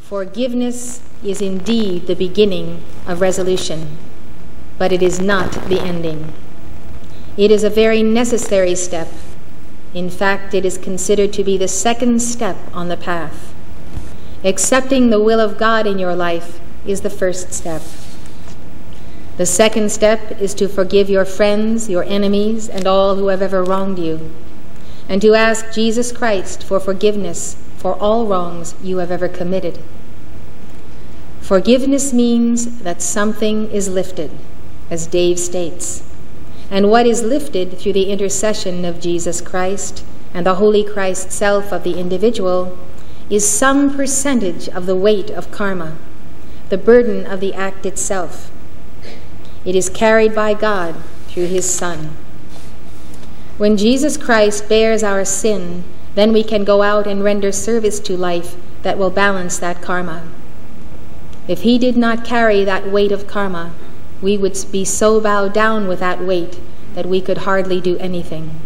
Forgiveness is indeed the beginning of resolution, but it is not the ending. It is a very necessary step. In fact, it is considered to be the second step on the path. Accepting the will of God in your life is the first step. The second step is to forgive your friends, your enemies, and all who have ever wronged you, and to ask Jesus Christ for forgiveness for all wrongs you have ever committed. Forgiveness means that something is lifted, as Dave states, and what is lifted through the intercession of Jesus Christ and the Holy Christ self of the individual is some percentage of the weight of karma, the burden of the act itself. It is carried by God through his Son. When Jesus Christ bears our sin, then we can go out and render service to life that will balance that karma. If he did not carry that weight of karma, we would be so bowed down with that weight that we could hardly do anything.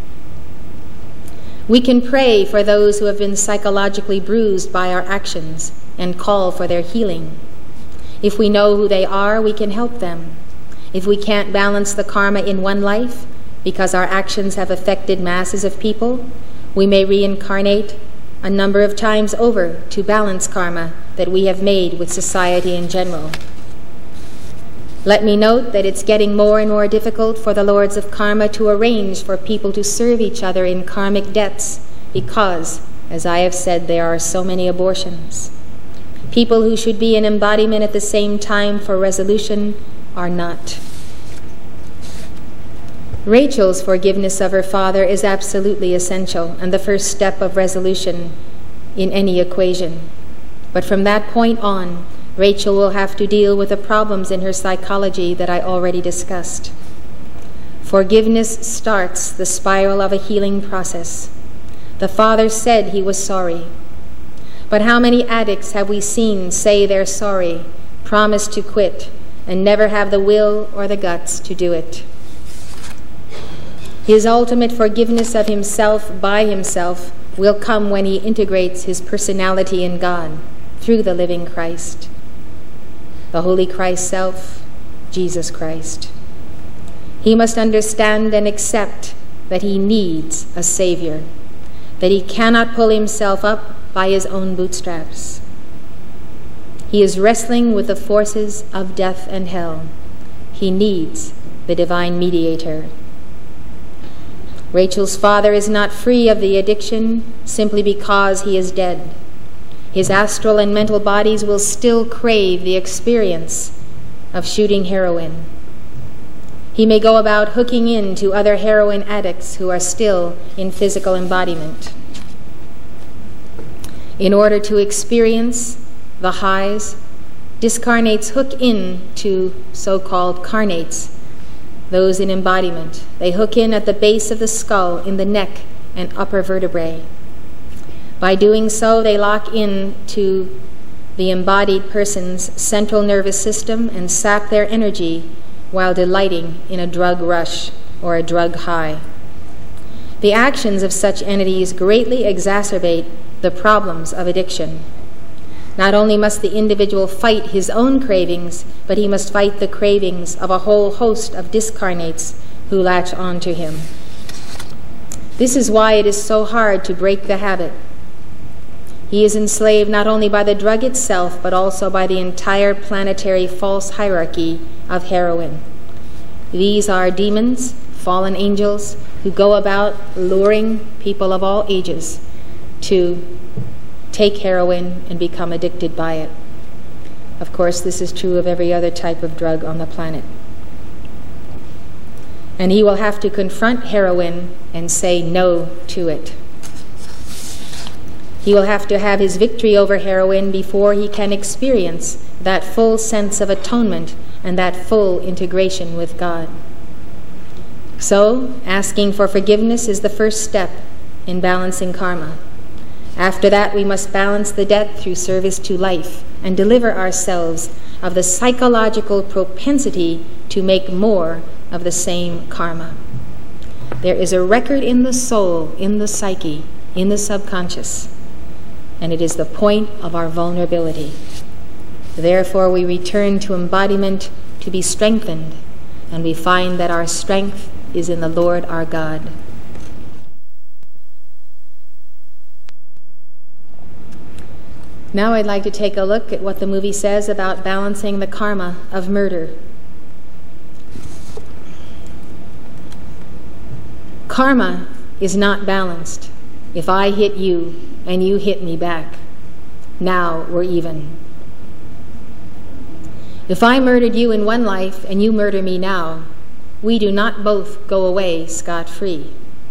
We can pray for those who have been psychologically bruised by our actions and call for their healing. If we know who they are, we can help them. If we can't balance the karma in one life, because our actions have affected masses of people, we may reincarnate a number of times over to balance karma that we have made with society in general. Let me note that it's getting more and more difficult for the lords of karma to arrange for people to serve each other in karmic debts because, as I have said, there are so many abortions. People who should be in embodiment at the same time for resolution are not. Rachel's forgiveness of her father is absolutely essential and the first step of resolution in any equation. But from that point on, Rachel will have to deal with the problems in her psychology that I already discussed. Forgiveness starts the spiral of a healing process. The father said he was sorry. But how many addicts have we seen say they're sorry, promise to quit, and never have the will or the guts to do it? His ultimate forgiveness of himself by himself will come when he integrates his personality in God through the living Christ, the Holy Christ self, Jesus Christ. He must understand and accept that he needs a Savior, that he cannot pull himself up by his own bootstraps. He is wrestling with the forces of death and hell. He needs the divine mediator. Rachel's father is not free of the addiction simply because he is dead. His astral and mental bodies will still crave the experience of shooting heroin. He may go about hooking into other heroin addicts who are still in physical embodiment. In order to experience the highs, discarnates hook into so-called carnates, those in embodiment. They hook in at the base of the skull, in the neck and upper vertebrae. By doing so, they lock in to the embodied person's central nervous system and sap their energy while delighting in a drug rush or a drug high. The actions of such entities greatly exacerbate the problems of addiction. Not only must the individual fight his own cravings, but he must fight the cravings of a whole host of discarnates who latch on to him. This is why it is so hard to break the habit. He is enslaved not only by the drug itself, but also by the entire planetary false hierarchy of heroin. These are demons, fallen angels, who go about luring people of all ages to take heroin and become addicted by it. Of course, this is true of every other type of drug on the planet. And he will have to confront heroin and say no to it. He will have to have his victory over heroin before he can experience that full sense of atonement and that full integration with God. So, asking for forgiveness is the first step in balancing karma. After that, we must balance the debt through service to life and deliver ourselves of the psychological propensity to make more of the same karma. There is a record in the soul, in the psyche, in the subconscious. and it is the point of our vulnerability. Therefore, we return to embodiment to be strengthened, and we find that our strength is in the Lord our God. Now I'd like to take a look at what the movie says about balancing the karma of murder. Karma is not balanced. If I hit you and you hit me back, now we're even. If I murdered you in one life and you murder me now, we do not both go away scot-free.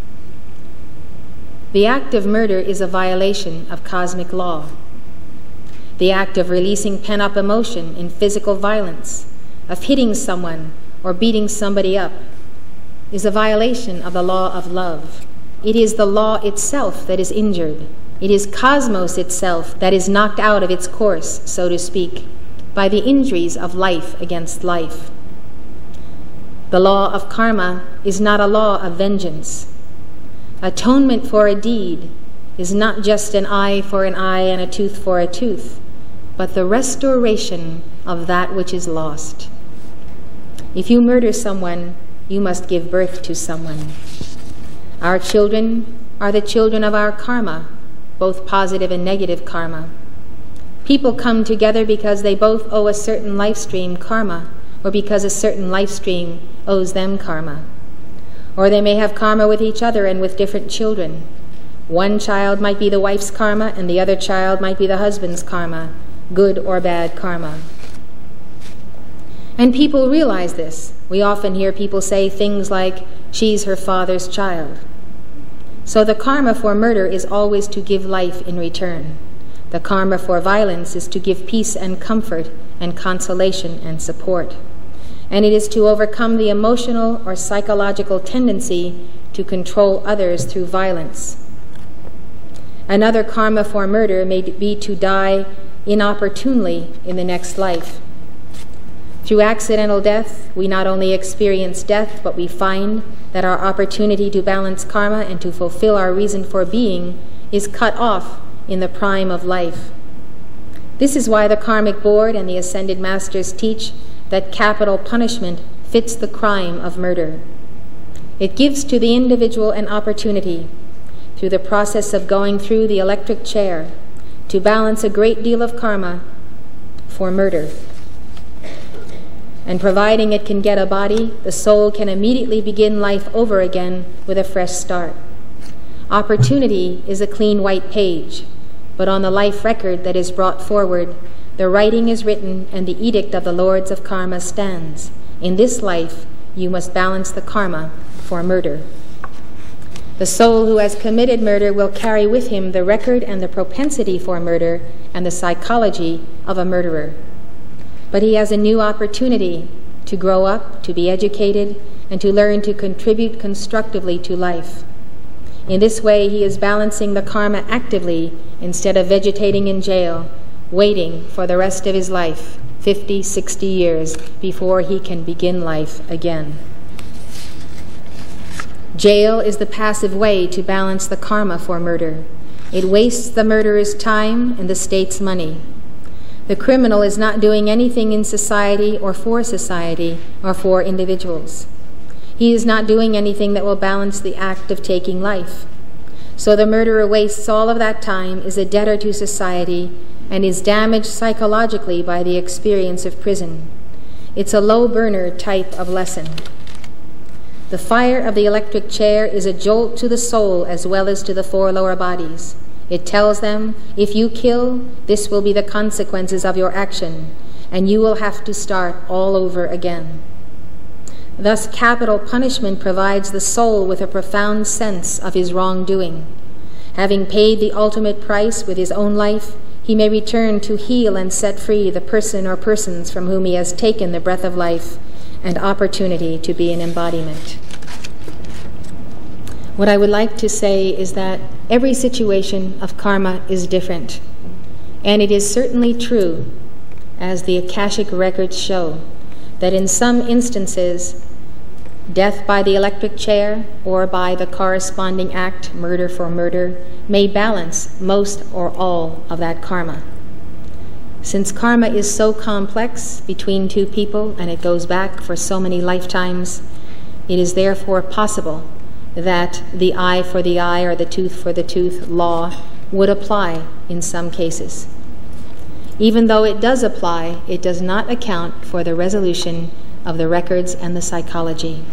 The act of murder is a violation of cosmic law. The act of releasing pent-up emotion in physical violence, of hitting someone or beating somebody up, is a violation of the law of love. It is the law itself that is injured. It is cosmos itself that is knocked out of its course, so to speak, by the injuries of life against life. The law of karma is not a law of vengeance. Atonement for a deed is not just an eye for an eye and a tooth for a tooth, but the restoration of that which is lost. If you murder someone, you must give birth to someone. Our children are the children of our karma, both positive and negative karma. People come together because they both owe a certain life stream karma, or because a certain life stream owes them karma. Or they may have karma with each other and with different children. One child might be the wife's karma, and the other child might be the husband's karma, good or bad karma. And people realize this. We often hear people say things like, she's her father's child. So the karma for murder is always to give life in return. The karma for violence is to give peace and comfort and consolation and support. And it is to overcome the emotional or psychological tendency to control others through violence. Another karma for murder may be to die inopportunely in the next life. Through accidental death, we not only experience death, but we find that our opportunity to balance karma and to fulfill our reason for being is cut off in the prime of life. This is why the Karmic Board and the Ascended Masters teach that capital punishment fits the crime of murder. It gives to the individual an opportunity, through the process of going through the electric chair, to balance a great deal of karma for murder. And providing it can get a body, the soul can immediately begin life over again with a fresh start. Opportunity is a clean white page, but on the life record that is brought forward, the writing is written and the edict of the Lords of Karma stands. In this life, you must balance the karma for murder. The soul who has committed murder will carry with him the record and the propensity for murder and the psychology of a murderer. But he has a new opportunity to grow up, to be educated, and to learn to contribute constructively to life. In this way, he is balancing the karma actively instead of vegetating in jail, waiting for the rest of his life, 50, 60 years, before he can begin life again. Jail is the passive way to balance the karma for murder. It wastes the murderer's time and the state's money. The criminal is not doing anything in society or for individuals. He is not doing anything that will balance the act of taking life. So the murderer wastes all of that time, is a debtor to society, and is damaged psychologically by the experience of prison. It's a low burner type of lesson. The fire of the electric chair is a jolt to the soul as well as to the four lower bodies. It tells them, if you kill, this will be the consequences of your action, and you will have to start all over again. Thus, capital punishment provides the soul with a profound sense of his wrongdoing. Having paid the ultimate price with his own life, he may return to heal and set free the person or persons from whom he has taken the breath of life and opportunity to be an embodiment. What I would like to say is that every situation of karma is different, and it is certainly true, as the Akashic records show, that in some instances Death by the electric chair, or by the corresponding act, murder for murder, may balance most or all of that karma. Since karma is so complex between two people and it goes back for so many lifetimes, it is therefore possible that the eye for the eye or the tooth for the tooth law would apply in some cases. Even though it does apply, it does not account for the resolution of the records and the psychology.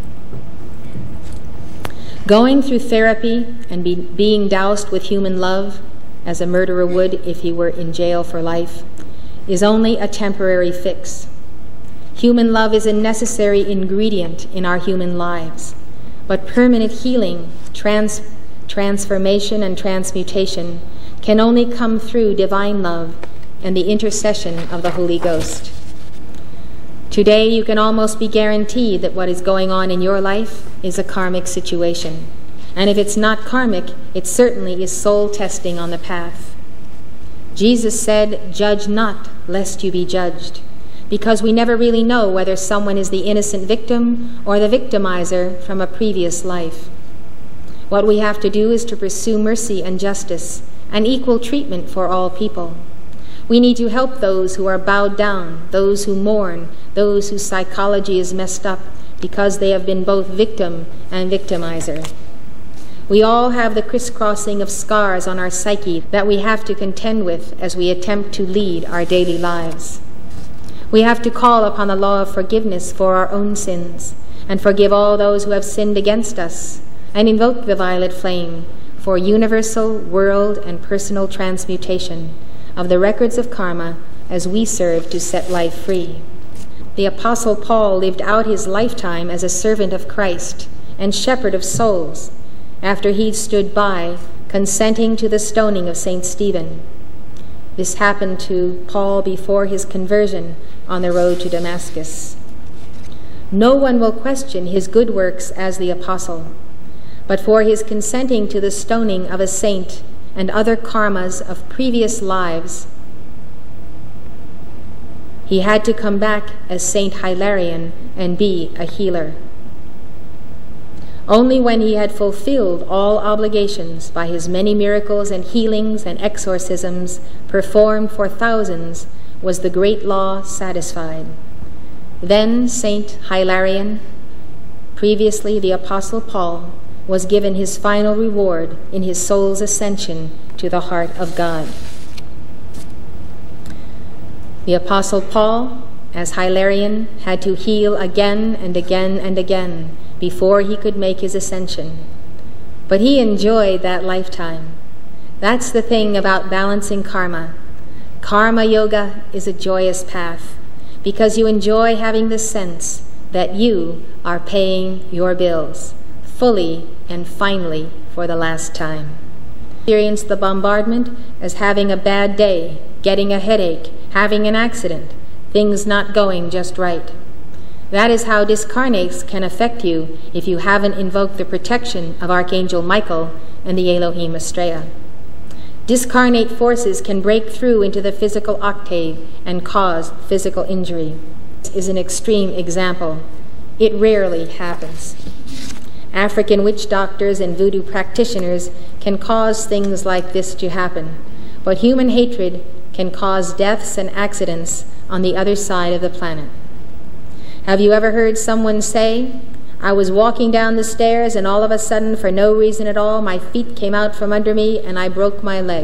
Going through therapy and being doused with human love, as a murderer would if he were in jail for life, is only a temporary fix. Human love is a necessary ingredient in our human lives, but permanent healing, transformation, and transmutation can only come through divine love and the intercession of the Holy Ghost. Today, you can almost be guaranteed that what is going on in your life is a karmic situation. And if it's not karmic, it certainly is soul testing on the path. Jesus said, "Judge not, lest you be judged," because we never really know whether someone is the innocent victim or the victimizer from a previous life. What we have to do is to pursue mercy and justice and equal treatment for all people. We need to help those who are bowed down, those who mourn, those whose psychology is messed up because they have been both victim and victimizer. We all have the crisscrossing of scars on our psyche that we have to contend with as we attempt to lead our daily lives. We have to call upon the law of forgiveness for our own sins and forgive all those who have sinned against us, and invoke the violet flame for universal, world, and personal transmutation of the records of karma as we serve to set life free. The Apostle Paul lived out his lifetime as a servant of Christ and shepherd of souls after he stood by, consenting to the stoning of St. Stephen. This happened to Paul before his conversion on the road to Damascus. No one will question his good works as the apostle, but for his consenting to the stoning of a saint and other karmas of previous lives, he had to come back as Saint Hilarion and be a healer. Only when he had fulfilled all obligations by his many miracles and healings and exorcisms performed for thousands was the great law satisfied. Then Saint Hilarion, previously the Apostle Paul, was given his final reward in his soul's ascension to the heart of God. The Apostle Paul, as Hilarion, had to heal again and again and again before he could make his ascension. But he enjoyed that lifetime. That's the thing about balancing karma. Karma yoga is a joyous path because you enjoy having the sense that you are paying your bills fully and finally for the last time. Experience the bombardment as having a bad day, getting a headache, having an accident, things not going just right. That is how discarnates can affect you if you haven't invoked the protection of Archangel Michael and the Elohim Astrea. Discarnate forces can break through into the physical octave and cause physical injury. This is an extreme example. It rarely happens. African witch doctors and voodoo practitioners can cause things like this to happen, but human hatred can cause deaths and accidents on the other side of the planet. Have you ever heard someone say, "I was walking down the stairs and all of a sudden, for no reason at all, my feet came out from under me and I broke my leg"?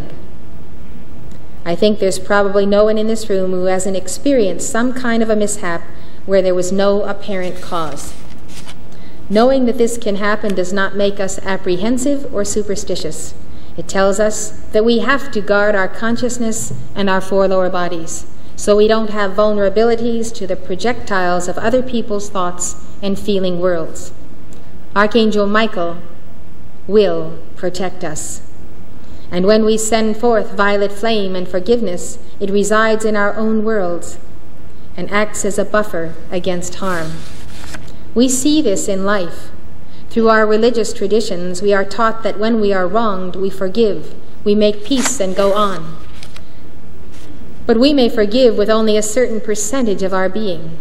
I think there's probably no one in this room who hasn't experienced some kind of a mishap where there was no apparent cause. Knowing that this can happen does not make us apprehensive or superstitious. It tells us that we have to guard our consciousness and our four lower bodies, so we don't have vulnerabilities to the projectiles of other people's thoughts and feeling worlds. Archangel Michael will protect us. And when we send forth violet flame and forgiveness, it resides in our own worlds and acts as a buffer against harm. We see this in life. Through our religious traditions, we are taught that when we are wronged, we forgive, we make peace and go on. But we may forgive with only a certain percentage of our being.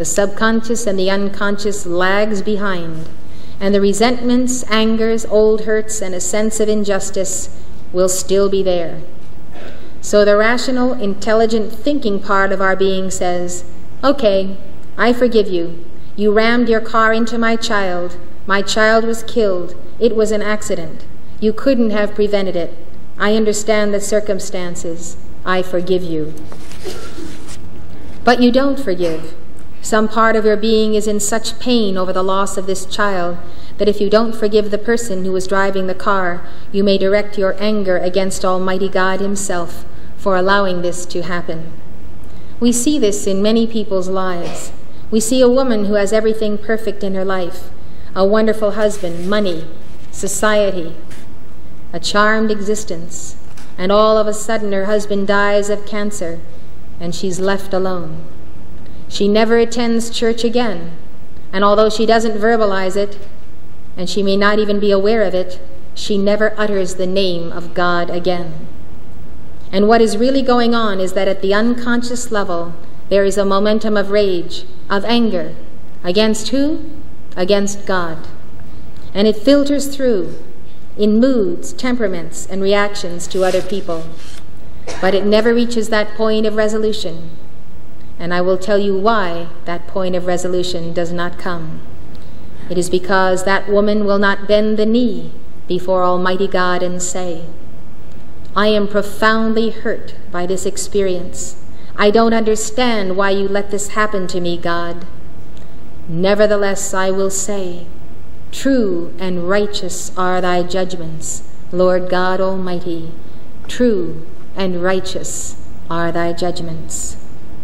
The subconscious and the unconscious lags behind, and the resentments, angers, old hurts, and a sense of injustice will still be there. So the rational, intelligent, thinking part of our being says, okay, I forgive you. You rammed your car into my child. My child was killed. It was an accident. You couldn't have prevented it. I understand the circumstances. I forgive you. But you don't forgive. Some part of your being is in such pain over the loss of this child that if you don't forgive the person who was driving the car, you may direct your anger against Almighty God Himself for allowing this to happen. We see this in many people's lives. We see a woman who has everything perfect in her life, a wonderful husband, money, society, a charmed existence, and all of a sudden her husband dies of cancer and she's left alone. She never attends church again, and although she doesn't verbalize it, and she may not even be aware of it, she never utters the name of God again. And what is really going on is that at the unconscious level, there is a momentum of rage, of anger. Against who? Against God. And it filters through in moods, temperaments, and reactions to other people. But it never reaches that point of resolution. And I will tell you why that point of resolution does not come. It is because that woman will not bend the knee before Almighty God and say, I am profoundly hurt by this experience. I don't understand why you let this happen to me, God. Nevertheless, I will say, true and righteous are thy judgments, Lord God Almighty. True and righteous are thy judgments.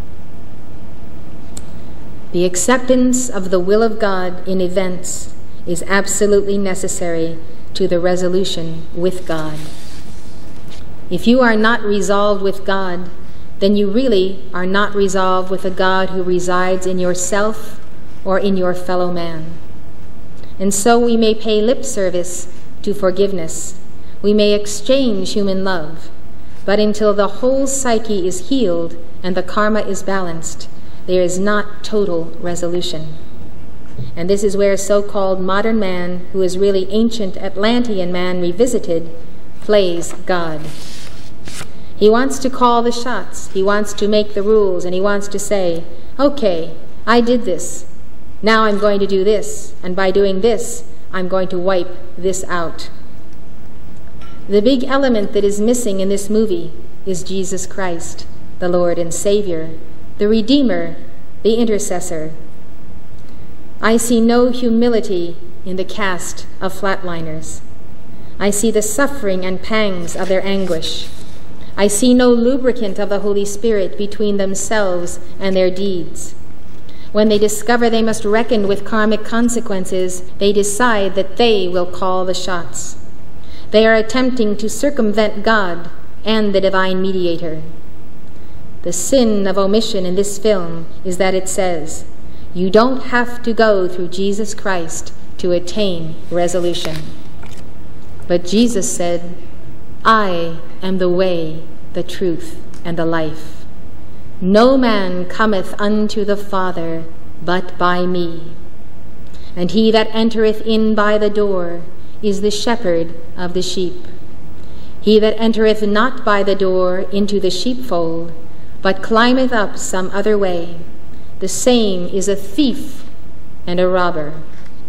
The acceptance of the will of God in events is absolutely necessary to the resolution with God. If you are not resolved with God, then you really are not resolved with a God who resides in yourself or in your fellow man. And so we may pay lip service to forgiveness. We may exchange human love. But until the whole psyche is healed and the karma is balanced, there is not total resolution. And this is where so-called modern man, who is really ancient Atlantean man revisited, plays God. He wants to call the shots, he wants to make the rules, and he wants to say, okay, I did this. Now I'm going to do this, and by doing this, I'm going to wipe this out. The big element that is missing in this movie is Jesus Christ, the Lord and Savior, the Redeemer, the Intercessor. I see no humility in the cast of flatliners. I see the suffering and pangs of their anguish. I see no lubricant of the Holy Spirit between themselves and their deeds. When they discover they must reckon with karmic consequences, they decide that they will call the shots. They are attempting to circumvent God and the divine mediator. The sin of omission in this film is that it says, you don't have to go through Jesus Christ to attain resolution. But Jesus said, I am the way, the truth, and the life. No man cometh unto the Father but by me. And he that entereth in by the door is the shepherd of the sheep. He that entereth not by the door into the sheepfold, but climbeth up some other way, the same is a thief and a robber.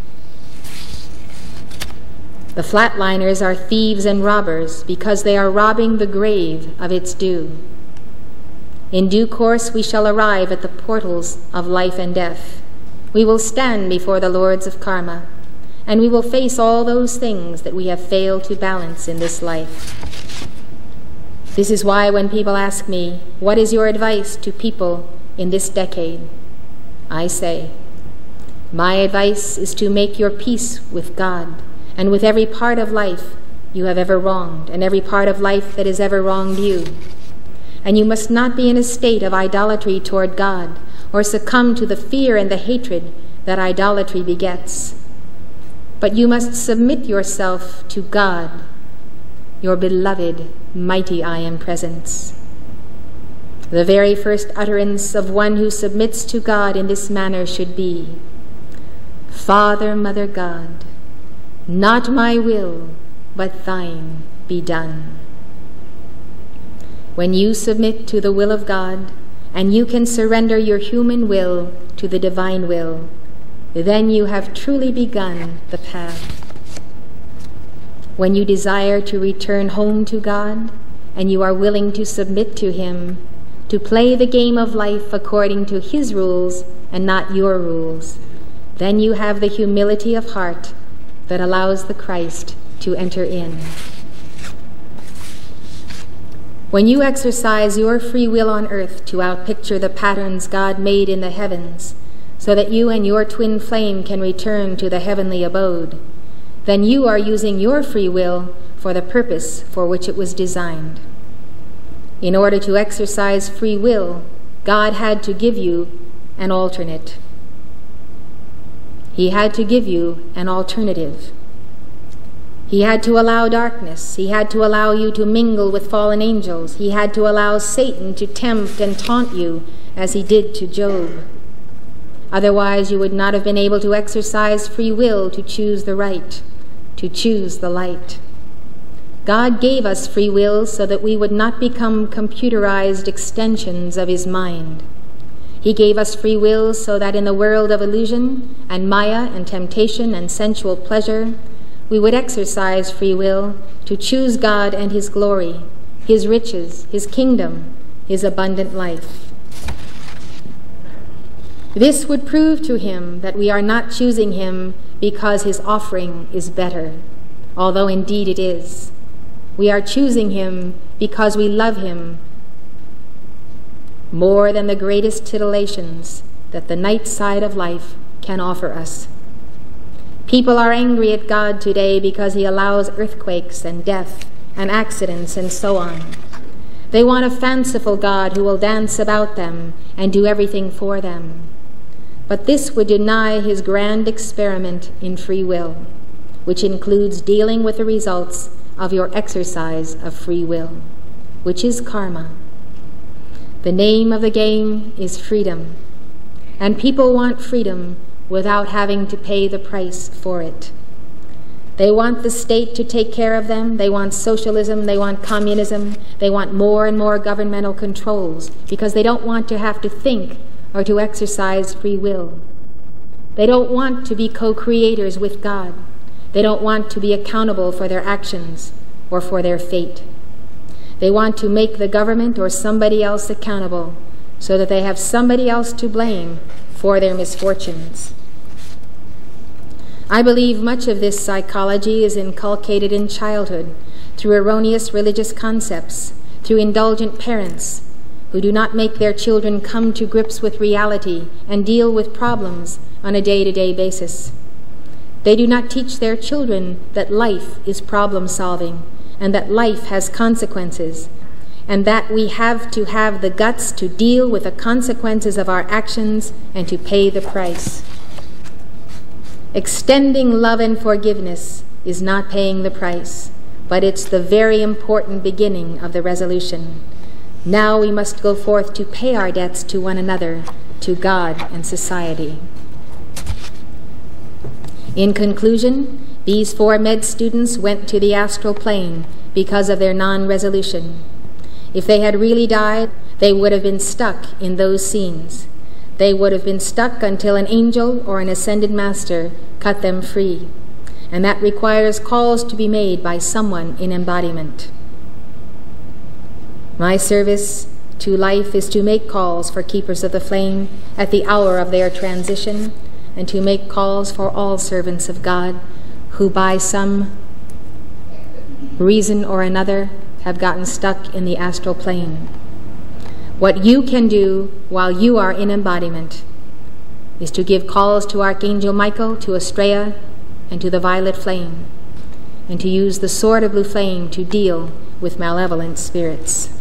The flatliners are thieves and robbers because they are robbing the grave of its due. In due course we shall arrive at the portals of life and death. We will stand before the lords of karma, and we will face all those things that we have failed to balance in this life. This is why when people ask me, what is your advice to people in this decade? I say, my advice is to make your peace with God and with every part of life you have ever wronged and every part of life that has ever wronged you. And you must not be in a state of idolatry toward God or succumb to the fear and the hatred that idolatry begets. But you must submit yourself to God, your beloved, mighty I Am Presence. The very first utterance of one who submits to God in this manner should be, Father, Mother God, not my will, but thine be done. When you submit to the will of God, and you can surrender your human will to the divine will, then you have truly begun the path. When you desire to return home to God, and you are willing to submit to Him, to play the game of life according to His rules and not your rules, then you have the humility of heart that allows the Christ to enter in. When you exercise your free will on earth to outpicture the patterns God made in the heavens, so that you and your twin flame can return to the heavenly abode, then you are using your free will for the purpose for which it was designed. In order to exercise free will, God had to give you an alternate. He had to give you an alternative. He had to allow darkness. He had to allow you to mingle with fallen angels. He had to allow Satan to tempt and taunt you as he did to Job. Otherwise, you would not have been able to exercise free will to choose the right, to choose the light. God gave us free will so that we would not become computerized extensions of His mind. He gave us free will so that in the world of illusion and maya and temptation and sensual pleasure, we would exercise free will to choose God and His glory, His riches, His kingdom, His abundant life. This would prove to Him that we are not choosing Him because His offering is better, although indeed it is. We are choosing Him because we love Him more than the greatest titillations that the night side of life can offer us. People are angry at God today because He allows earthquakes and death and accidents and so on. They want a fanciful God who will dance about them and do everything for them. But this would deny His grand experiment in free will, which includes dealing with the results of your exercise of free will, which is karma. The name of the game is freedom, and people want freedom without having to pay the price for it. They want the state to take care of them. They want socialism. They want communism. They want more and more governmental controls because they don't want to have to think or to exercise free will. They don't want to be co-creators with God. They don't want to be accountable for their actions or for their fate. They want to make the government or somebody else accountable so that they have somebody else to blame for their misfortunes. I believe much of this psychology is inculcated in childhood through erroneous religious concepts, through indulgent parents who do not make their children come to grips with reality and deal with problems on a day-to-day basis. They do not teach their children that life is problem-solving and that life has consequences, and that we have to have the guts to deal with the consequences of our actions and to pay the price. Extending love and forgiveness is not paying the price, but it's the very important beginning of the resolution. Now we must go forth to pay our debts to one another, to God and society. In conclusion, these 4 med students went to the astral plane because of their non-resolution. If they had really died, they would have been stuck in those scenes. They would have been stuck until an angel or an ascended master cut them free. And that requires calls to be made by someone in embodiment. My service to life is to make calls for keepers of the flame at the hour of their transition, and to make calls for all servants of God who by some reason or another have gotten stuck in the astral plane. What you can do while you are in embodiment is to give calls to Archangel Michael, to Astrea, and to the violet flame, and to use the sword of blue flame to deal with malevolent spirits.